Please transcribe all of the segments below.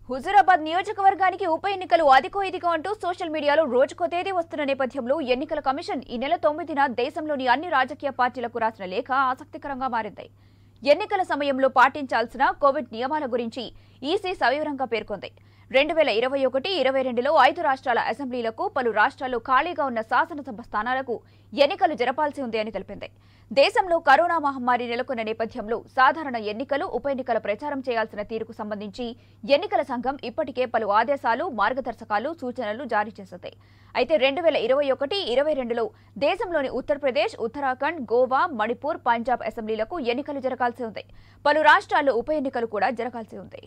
హుజూరాబాద్ నియోజకవర్గానికి ఉప ఎన్నికలు అదికో ఇదికో అంటూ సోషల్ మీడియాలో రోజుకో తేదీ వస్తున్న నేపథ్యంలో ఎన్నికల కమిషన్ ఈ నెల 9న దేశంలోని అన్ని రాజకీయ పార్టీలకు రాసిన లేఖ ఆసక్తికరంగా మారింది. ఎన్నికల సమయంలో పాటించాల్సిన కోవిడ్ నియమాల గురించి ఈసీ సవివరంగా పేర్కొంది. 2021-22లో 5 రాష్ట్రాల అసెంబ్లీలకు పలు రాష్ట్రాల్లో ఖాళీగా ఉన్న శాసనసభ స్థానాలకు ఎన్నికలు జరపాల్సి ఉంది అని తెలిపింది. దేశంలో కరోనా మహమ్మారి నెలకొన్న నేపథ్యంలో సాధారణ ఎన్నికలు, ఉప ఎన్నికల ప్రచారం చేయాల్సిన తీరుకు సంబంధించి ఎన్నికల సంఘం ఇప్పటికే పలు ఆదేశాలు, మార్గదర్శకాలు, సూచనలు జారీ చేసింది. అయితే 2021-22లో దేశంలోని ఉత్తరప్రదేశ్, ఉత్తరాఖండ్, గోవా, మణిపూర్, పంజాబ్ అసెంబ్లీలకు ఎన్నికలు జరగాల్సి ఉంది. పలు రాష్ట్రాల్లో ఉప ఎన్నికలు కూడా జరగాల్సి ఉంది.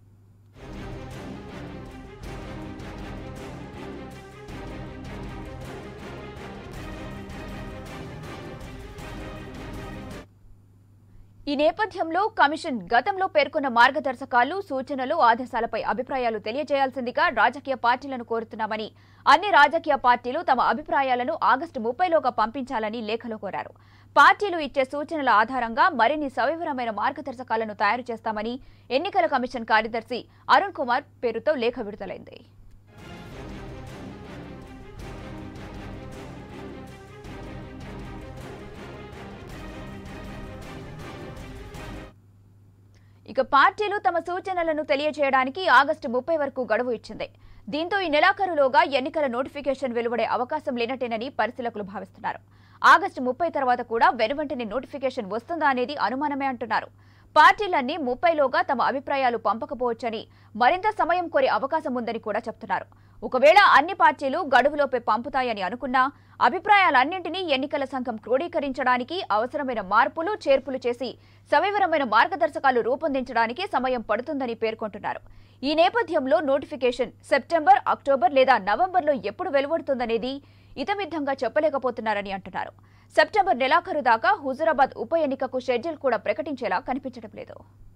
ఈ నేపథ్యంలో కమిషన్ గతంలో పేర్కొన్న మార్గదర్శకాలు, సూచనలు, ఆదేశాలపై అభిప్రాయాలు తెలియజేయాల్సిందిగా రాజకీయ పార్టీలను కోరుతున్నామని, అన్ని రాజకీయ పార్టీలు తమ అభిప్రాయాలను ఆగస్టు 30లోగా పంపించాలని లేఖలో కోరారు. పార్టీలు ఇచ్చే సూచనల ఆధారంగా మరిన్ని సవివరమైన మార్గదర్శకాలను తయారు చేస్తామని ఎన్నికల కమిషన్ కార్యదర్శి అరుణ్ కుమార్ పేరుతో లేఖ విడుదలైంది. ఇక పార్టీలు తమ సూచనలను తెలియజేయడానికి ఆగస్టు 30 వరకు గడువు ఇచ్చింది. దీంతో ఈ నెలాఖరులోగా ఎన్నికల నోటిఫికేషన్ వెలువడే అవకాశం లేనట్టేనని పరిశీలకులు భావిస్తున్నారు. ఆగస్టు 30 తర్వాత కూడా వెనువెంటనే నోటిఫికేషన్ వస్తుందా అనేది అనుమానమే అంటున్నారు. పార్టీలన్నీ 30లోగా తమ అభిప్రాయాలు పంపకపోవచ్చని, మరింత సమయం కోరే అవకాశం ఉందని కూడా చెప్తున్నారు. ఒకవేళ అన్ని పార్టీలు గడువులోపే పంపుతాయని అనుకున్నా అభిప్రాయాలన్నింటినీ ఎన్నికల సంఘం క్రోడీకరించడానికి, అవసరమైన మార్పులు, చేర్పులు చేసి సవివరమైన మార్గదర్శకాలు రూపొందించడానికి సమయం పడుతుందని పేర్కొంటున్నారు. ఈ నేపథ్యంలో నోటిఫికేషన్ సెప్టెంబర్, అక్టోబర్ లేదా నవంబర్లో ఎప్పుడు వెలువడుతుందనేది ఇతమిద్ధంగా చెప్పలేకపోతున్నారని అంటున్నారు. సెప్టెంబర్ నెలాఖరు దాకా హుజూరాబాద్ ఉప ఎన్నికకు షెడ్యూల్ కూడా ప్రకటించేలా కనిపించడం లేదు.